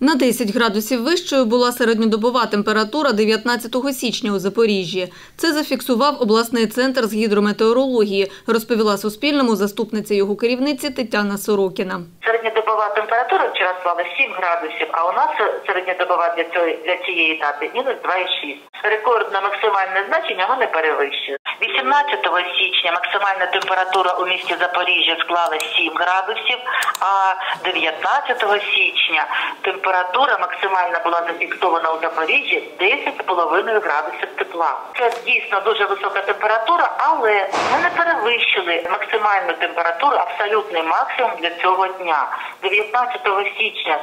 На 10 градусів вищою була середньодобова температура 19 січня у Запоріжжі. Це зафіксував обласний центр з гідрометеорології, розповіла Суспільному заступниця його керівниці Тетяна Сорокіна. Середньодобова температура вчора склала 7 градусів, а у нас середньодобова для цієї дати – мінус 2,6. Рекордне максимальне значення ми не перевищили. 18 січня максимальна температура у місті Запоріжжя склала 7 градусів, а 19 січня температура максимальна була зафіксована у Запоріжжі 10,5 градусів тепла. Це дійсно дуже висока температура, але ми не перевищили максимальну температуру, абсолютний максимум для цього дня. 19 січня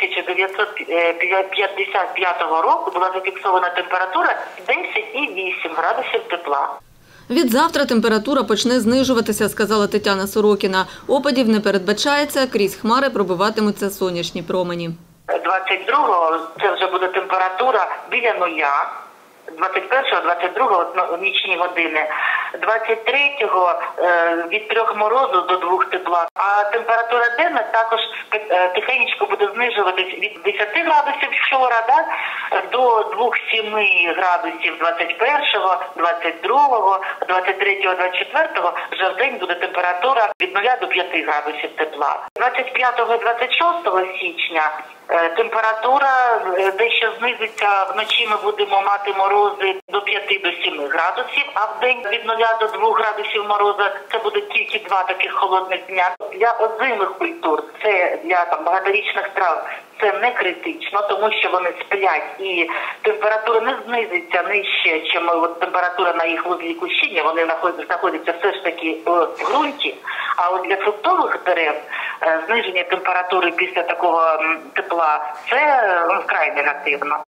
1955 року була зафіксована температура 10,8 градусів тепла. Від завтра температура почне знижуватися, сказала Тетяна Сорокіна. Опадів не передбачається, крізь хмари пробиватимуться сонячні промені. 22-го це вже буде температура біля нуля. 21-го, 22-го нічні години, 23-го від 3 морозу до 2 тепла. А температура денна також тихенько буде знижуватись від 10 градусів вчора до 2,7 градусів 21-го, 22-го, 23-го, 24-го. Вже в день буде температура від 0 до 5 градусів тепла. 25-го, 26 січня температура дещо знизиться, вночі ми будемо мати морози до 5 до 7 градусів, а в день від 0 до 2 градусів морозу це буде тільки 2 таких холодних дня. Для озимих культур, це для багаторічних трав, це не критично, тому що вони сплять і температура не знизиться нижче, ніж температура на їх вузлі кущіння, вони знаходяться все ж таки в ґрунті. А от для фруктових дерев зниження температури після такого тепла – це вкрай негативно.